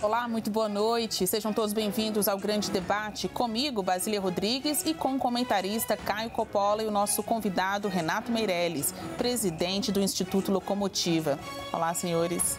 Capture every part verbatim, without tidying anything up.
Olá, muito boa noite. Sejam todos bem-vindos ao Grande Debate. Comigo, Basília Rodrigues, e com o comentarista Caio Coppola e o nosso convidado Renato Meirelles, presidente do Instituto Locomotiva. Olá, senhores.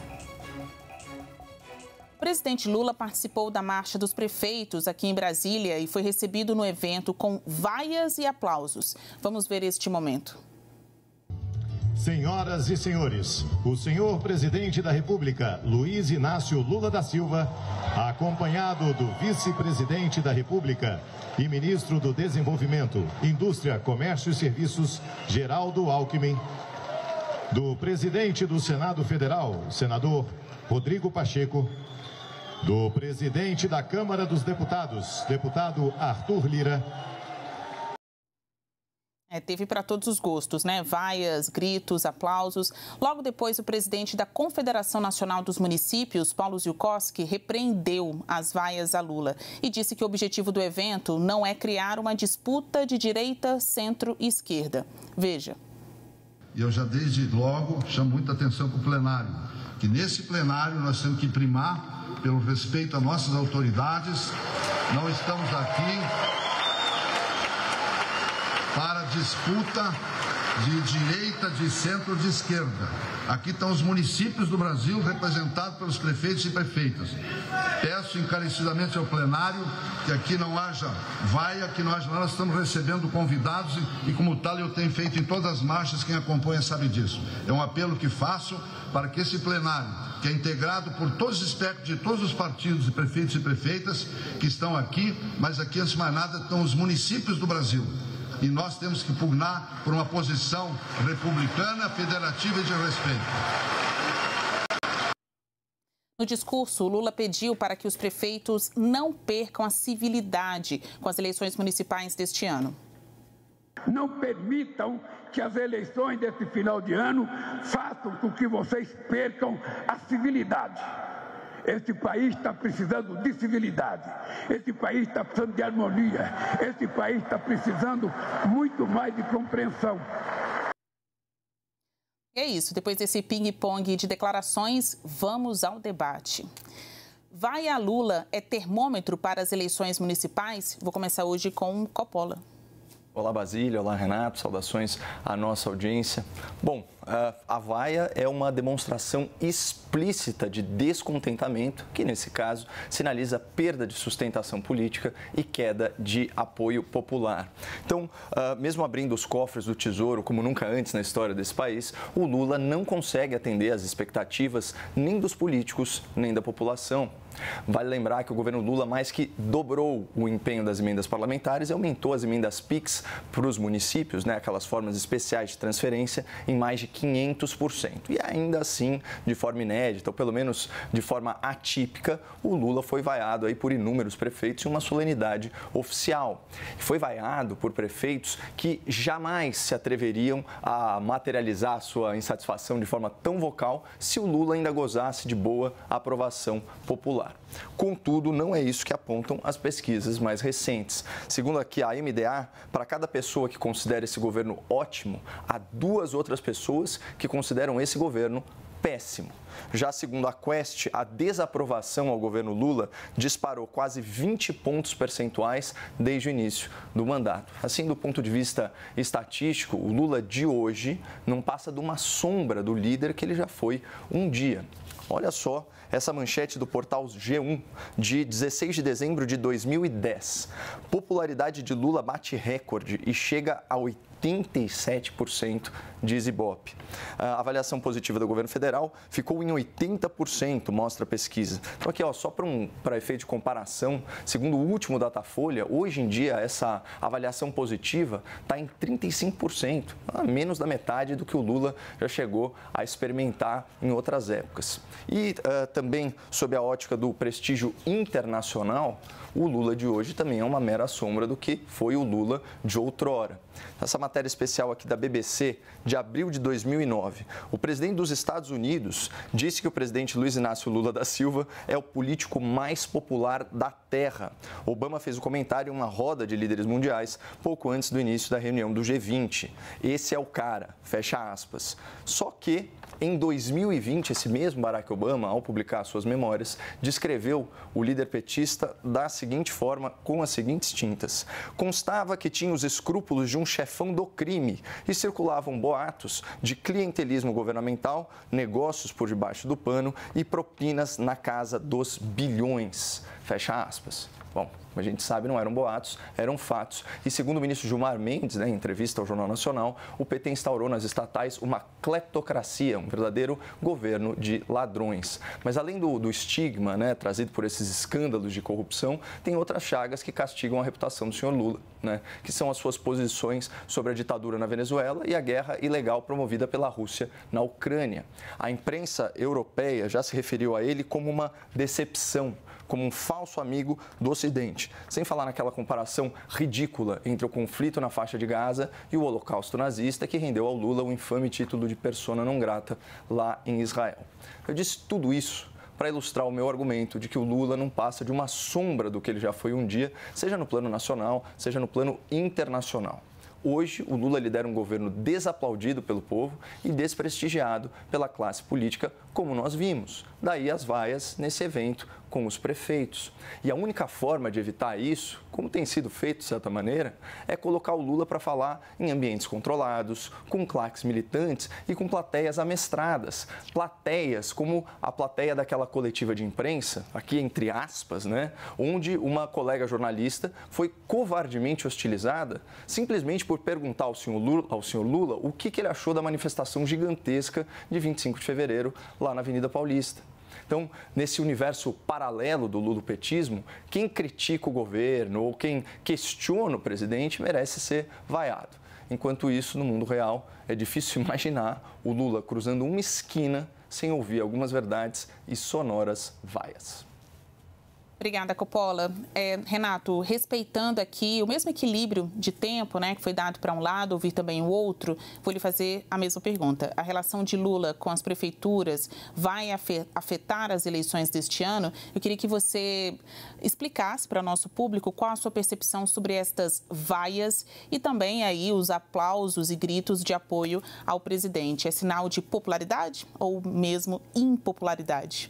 O presidente Lula participou da Marcha dos Prefeitos aqui em Brasília e foi recebido no evento com vaias e aplausos. Vamos ver este momento. Senhoras e senhores, o senhor presidente da República, Luiz Inácio Lula da Silva, acompanhado do vice-presidente da República e ministro do Desenvolvimento, Indústria, Comércio e Serviços, Geraldo Alckmin, do presidente do Senado Federal, senador Rodrigo Pacheco, do presidente da Câmara dos Deputados, deputado Arthur Lira. É, teve para todos os gostos, né? Vaias, gritos, aplausos. Logo depois, o presidente da Confederação Nacional dos Municípios, Paulo Zielkowski, repreendeu as vaias a Lula e disse que o objetivo do evento não é criar uma disputa de direita, centro e esquerda. Veja. E eu já desde logo chamo muita atenção para o plenário, que nesse plenário nós temos que primar pelo respeito às nossas autoridades. Não estamos aqui para disputa de direita, de centro ou de esquerda. Aqui estão os municípios do Brasil representados pelos prefeitos e prefeitas. Peço encarecidamente ao plenário que aqui não haja vaia, que nós, nós estamos recebendo convidados e, e como tal eu tenho feito em todas as marchas, quem acompanha sabe disso. É um apelo que faço para que esse plenário, que é integrado por todos os espectros de todos os partidos e prefeitos e prefeitas que estão aqui, mas aqui antes de mais nada estão os municípios do Brasil. E nós temos que pugnar por uma posição republicana, federativa e de respeito. No discurso, Lula pediu para que os prefeitos não percam a civilidade com as eleições municipais deste ano. Não permitam que as eleições desse final de ano façam com que vocês percam a civilidade. Esse país está precisando de civilidade, esse país está precisando de harmonia, esse país está precisando muito mais de compreensão. É isso, depois desse ping-pong de declarações, vamos ao debate. Vai a Lula é termômetro para as eleições municipais? Vou começar hoje com o Coppola. Olá, Basília. Olá, Renato. Saudações à nossa audiência. Bom, a vaia é uma demonstração explícita de descontentamento, que nesse caso sinaliza perda de sustentação política e queda de apoio popular. Então, mesmo abrindo os cofres do Tesouro, como nunca antes na história desse país, o Lula não consegue atender às expectativas nem dos políticos, nem da população. Vale lembrar que o governo Lula mais que dobrou o empenho das emendas parlamentares e aumentou as emendas PIX para os municípios, né, aquelas formas especiais de transferência, em mais de quinhentos por cento. E ainda assim, de forma inédita, ou pelo menos de forma atípica, o Lula foi vaiado aí por inúmeros prefeitos em uma solenidade oficial. Foi vaiado por prefeitos que jamais se atreveriam a materializar sua insatisfação de forma tão vocal se o Lula ainda gozasse de boa aprovação popular. Contudo, não é isso que apontam as pesquisas mais recentes. Segundo aqui a M D A, para cada pessoa que considera esse governo ótimo, há duas outras pessoas que consideram esse governo péssimo. Já segundo a Quest, a desaprovação ao governo Lula disparou quase vinte pontos percentuais desde o início do mandato. Assim, do ponto de vista estatístico, o Lula de hoje não passa de uma sombra do líder que ele já foi um dia. Olha só essa manchete do portal G um, de dezesseis de dezembro de dois mil e dez. Popularidade de Lula bate recorde e chega a oitenta e sete por cento, diz Ibope. A avaliação positiva do governo federal ficou em oitenta por cento, mostra a pesquisa. Então aqui, ó, só para um, para efeito de comparação, segundo o último Datafolha, hoje em dia essa avaliação positiva está em trinta e cinco por cento, menos da metade do que o Lula já chegou a experimentar em outras épocas. E uh, também, sob a ótica do prestígio internacional, o Lula de hoje também é uma mera sombra do que foi o Lula de outrora. Essa matéria especial aqui da B B C, de abril de dois mil e nove. O presidente dos Estados Unidos disse que o presidente Luiz Inácio Lula da Silva é o político mais popular da Terra. Obama fez o comentário em uma roda de líderes mundiais pouco antes do início da reunião do G vinte. Esse é o cara, fecha aspas. Só que, em dois mil e vinte, esse mesmo Barack Obama, ao publicar suas memórias, descreveu o líder petista da seguinte forma, com as seguintes tintas. Constava que tinha os escrúpulos de um chefão do crime e circulavam boatos de clientelismo governamental, negócios por debaixo do pano e propinas na casa dos bilhões. Fecha aspas. Bom, a gente sabe, não eram boatos, eram fatos. E segundo o ministro Gilmar Mendes, né, em entrevista ao Jornal Nacional, o P T instaurou nas estatais uma cleptocracia, um verdadeiro governo de ladrões. Mas além do, do estigma, né, trazido por esses escândalos de corrupção, tem outras chagas que castigam a reputação do senhor Lula, né, que são as suas posições sobre a ditadura na Venezuela e a guerra ilegal promovida pela Rússia na Ucrânia. A imprensa europeia já se referiu a ele como uma decepção, como um falso amigo do Ocidente, sem falar naquela comparação ridícula entre o conflito na faixa de Gaza e o holocausto nazista que rendeu ao Lula o infame título de persona não grata lá em Israel. Eu disse tudo isso para ilustrar o meu argumento de que o Lula não passa de uma sombra do que ele já foi um dia, seja no plano nacional, seja no plano internacional. Hoje, o Lula lidera um governo desaplaudido pelo povo e desprestigiado pela classe política, como nós vimos. Daí as vaias nesse evento com os prefeitos. E a única forma de evitar isso, como tem sido feito de certa maneira, é colocar o Lula para falar em ambientes controlados, com claques militantes e com plateias amestradas. Plateias como a plateia daquela coletiva de imprensa, aqui entre aspas, né, onde uma colega jornalista foi covardemente hostilizada simplesmente por perguntar ao senhor Lula, ao senhor Lula o que, que ele achou da manifestação gigantesca de vinte e cinco de fevereiro lá na Avenida Paulista. Então, nesse universo paralelo do lulopetismo, quem critica o governo ou quem questiona o presidente merece ser vaiado. Enquanto isso, no mundo real, é difícil imaginar o Lula cruzando uma esquina sem ouvir algumas verdades e sonoras vaias. Obrigada, Coppola. É, Renato, respeitando aqui o mesmo equilíbrio de tempo, né, que foi dado para um lado, ouvir também o outro, vou lhe fazer a mesma pergunta. A relação de Lula com as prefeituras vai afetar as eleições deste ano? Eu queria que você explicasse para o nosso público qual a sua percepção sobre estas vaias e também aí os aplausos e gritos de apoio ao presidente. É sinal de popularidade ou mesmo impopularidade?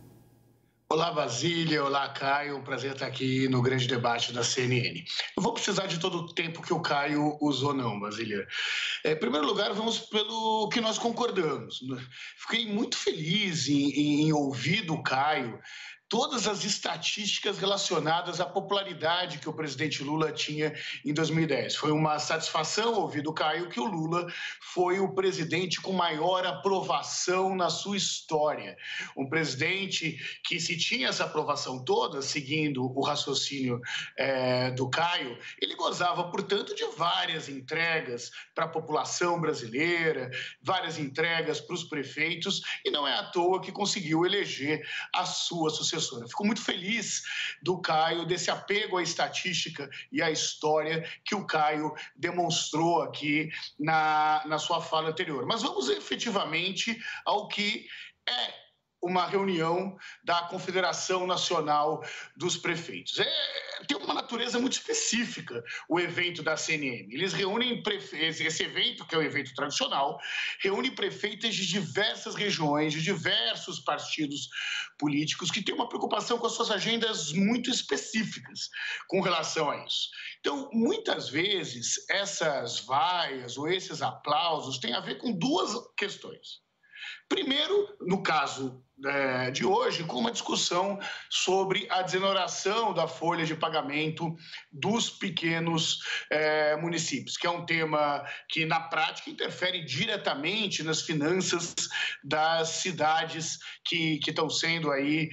Olá, Basília. Olá, Caio. Um prazer estar aqui no grande debate da C N N. Eu vou precisar de todo o tempo que o Caio usou, não, Basília. É, em primeiro lugar, vamos pelo que nós concordamos. Fiquei muito feliz em, em ouvir do Caio todas as estatísticas relacionadas à popularidade que o presidente Lula tinha em dois mil e dez. Foi uma satisfação ouvir do Caio que o Lula foi o presidente com maior aprovação na sua história. Um presidente que, se tinha essa aprovação toda, seguindo o raciocínio é, do Caio, ele gozava, portanto, de várias entregas para a população brasileira, várias entregas para os prefeitos, e não é à toa que conseguiu eleger a sua sucessora. Fico muito feliz do Caio, desse apego à estatística e à história que o Caio demonstrou aqui na, na sua fala anterior. Mas vamos efetivamente ao que é uma reunião da Confederação Nacional dos Prefeitos. É, tem uma natureza muito específica o evento da C N M. Eles reúnem prefeitos, esse evento, que é um evento tradicional, reúne prefeitos de diversas regiões, de diversos partidos políticos que têm uma preocupação com as suas agendas muito específicas com relação a isso. Então, muitas vezes, essas vaias ou esses aplausos têm a ver com duas questões. Primeiro, no caso é, de hoje, com uma discussão sobre a desoneração da folha de pagamento dos pequenos é, municípios, que é um tema que, na prática, interfere diretamente nas finanças das cidades que, que estão sendo aí...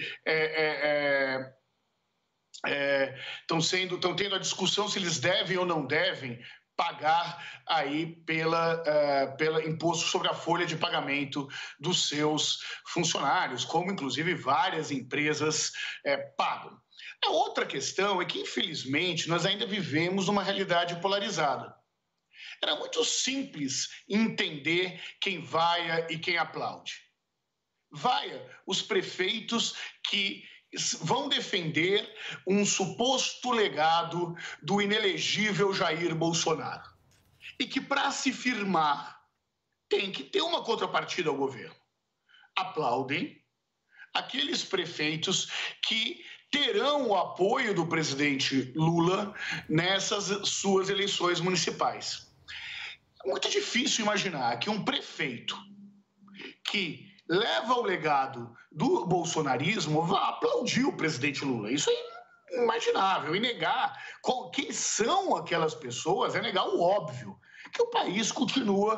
É, é, é, estão sendo, estão tendo a discussão se eles devem ou não devem pagar aí pela, uh, pela imposto sobre a folha de pagamento dos seus funcionários, como inclusive várias empresas uh, pagam. A outra questão é que, infelizmente, nós ainda vivemos uma realidade polarizada. Era muito simples entender quem vaia e quem aplaude. Vaia os prefeitos que vão defender um suposto legado do inelegível Jair Bolsonaro. E que, para se firmar, tem que ter uma contrapartida ao governo. Aplaudem aqueles prefeitos que terão o apoio do presidente Lula nessas suas eleições municipais. É muito difícil imaginar que um prefeito que leva o legado do bolsonarismo vá aplaudir o presidente Lula. Isso é inimaginável. E negar quem são aquelas pessoas é negar o óbvio, que o país continua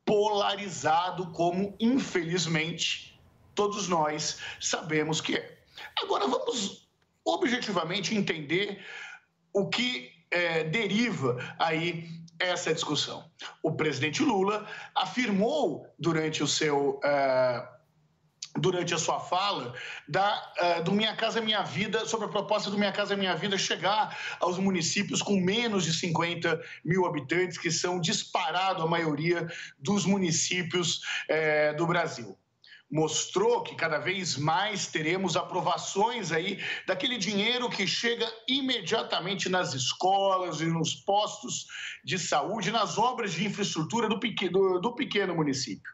polarizado como, infelizmente, todos nós sabemos que é. Agora, vamos objetivamente entender o que é, deriva aí essa discussão. O presidente Lula afirmou durante o seu uh, durante a sua fala da, uh, do Minha Casa Minha Vida, sobre a proposta do Minha Casa Minha Vida chegar aos municípios com menos de cinquenta mil habitantes, que são disparado a maioria dos municípios uh, do Brasil. Mostrou que cada vez mais teremos aprovações aí daquele dinheiro que chega imediatamente nas escolas e nos postos de saúde, nas obras de infraestrutura do pequeno, do pequeno município.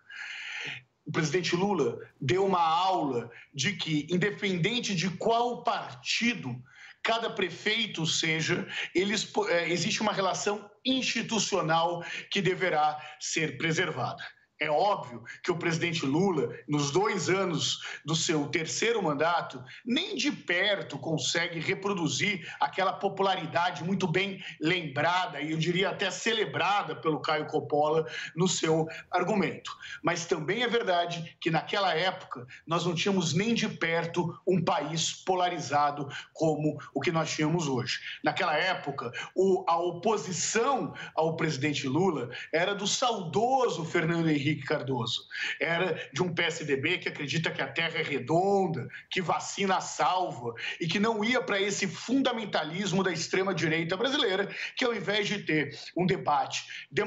O presidente Lula deu uma aula de que, independente de qual partido cada prefeito seja, eles, é, existe uma relação institucional que deverá ser preservada. É óbvio que o presidente Lula, nos dois anos do seu terceiro mandato, nem de perto consegue reproduzir aquela popularidade muito bem lembrada, e eu diria até celebrada pelo Caio Coppola no seu argumento. Mas também é verdade que naquela época nós não tínhamos nem de perto um país polarizado como o que nós tínhamos hoje. Naquela época, o, a oposição ao presidente Lula era do saudoso Fernando Henrique Henrique Cardoso. Era de um P S D B que acredita que a Terra é redonda, que vacina salva e que não ia para esse fundamentalismo da extrema-direita brasileira, que ao invés de ter um debate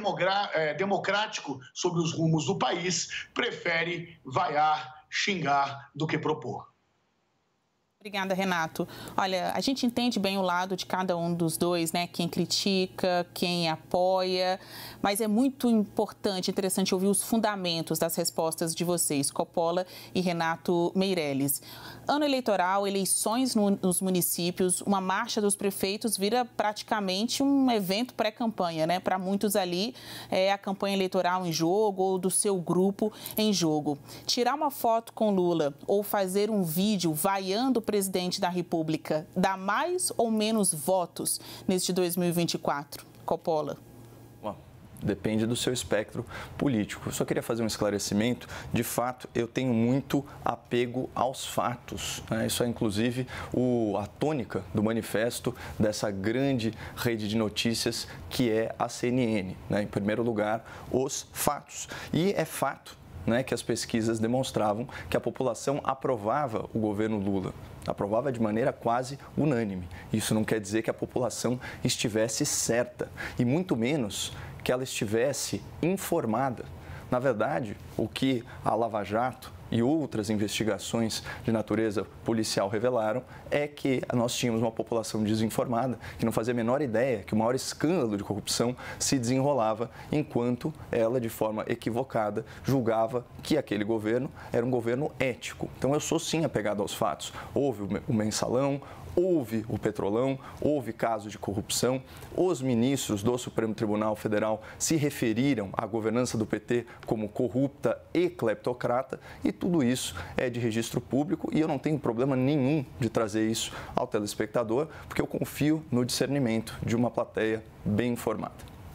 democrático sobre os rumos do país, prefere vaiar, xingar do que propor. Obrigada, Renato. Olha, a gente entende bem o lado de cada um dos dois, né? Quem critica, quem apoia, mas é muito importante, interessante ouvir os fundamentos das respostas de vocês, Coppola e Renato Meirelles. Ano eleitoral, eleições no, nos municípios, uma marcha dos prefeitos vira praticamente um evento pré-campanha, né? Para muitos ali, é a campanha eleitoral em jogo ou do seu grupo em jogo. Tirar uma foto com Lula ou fazer um vídeo vaiando o presidente da República dá mais ou menos votos neste dois mil e vinte e quatro? Coppola. Depende do seu espectro político. Eu só queria fazer um esclarecimento. De fato, eu tenho muito apego aos fatos, né? Isso é, inclusive, o, a tônica do manifesto dessa grande rede de notícias que é a C N N, né? Em primeiro lugar, os fatos. E é fato, né, que as pesquisas demonstravam que a população aprovava o governo Lula. Aprovava de maneira quase unânime. Isso não quer dizer que a população estivesse certa, e muito menos que ela estivesse informada. Na verdade, o que a Lava Jato e outras investigações de natureza policial revelaram é que nós tínhamos uma população desinformada, que não fazia a menor ideia que o maior escândalo de corrupção se desenrolava, enquanto ela, de forma equivocada, julgava que aquele governo era um governo ético. Então, eu sou sim apegado aos fatos. Houve o mensalão, houve o Petrolão, houve casos de corrupção, os ministros do Supremo Tribunal Federal se referiram à governança do P T como corrupta e cleptocrata, e tudo isso é de registro público, e eu não tenho problema nenhum de trazer isso ao telespectador, porque eu confio no discernimento de uma plateia bem informada.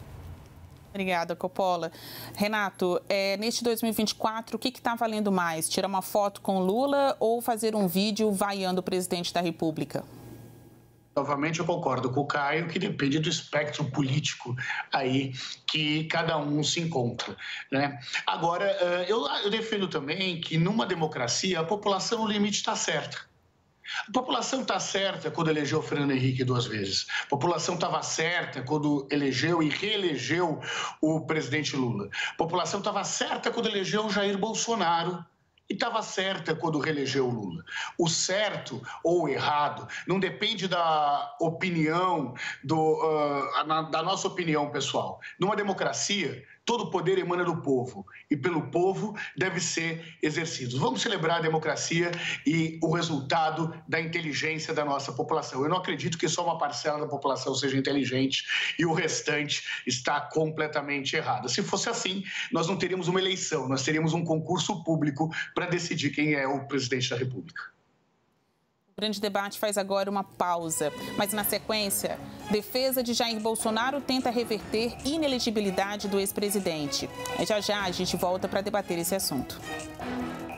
Obrigada, Coppola. Renato, é, neste dois mil e vinte e quatro, o que está valendo mais? Tirar uma foto com Lula ou fazer um vídeo vaiando o presidente da República? Novamente, eu concordo com o Caio, que depende do espectro político aí que cada um se encontra, né? Agora, eu, eu defendo também que numa democracia a população no limite está certa. A população está certa quando elegeu o Fernando Henrique duas vezes. A população estava certa quando elegeu e reelegeu o presidente Lula. A população estava certa quando elegeu o Jair Bolsonaro. E estava certa quando reelegeu o Lula. O certo ou o errado não depende da opinião, do, uh, da nossa opinião pessoal. Numa democracia, todo poder emana do povo e pelo povo deve ser exercido. Vamos celebrar a democracia e o resultado da inteligência da nossa população. Eu não acredito que só uma parcela da população seja inteligente e o restante está completamente errado. Se fosse assim, nós não teríamos uma eleição, nós teríamos um concurso público para decidir quem é o presidente da República. O grande debate faz agora uma pausa, mas na sequência, defesa de Jair Bolsonaro tenta reverter inelegibilidade do ex-presidente. Já já a gente volta para debater esse assunto.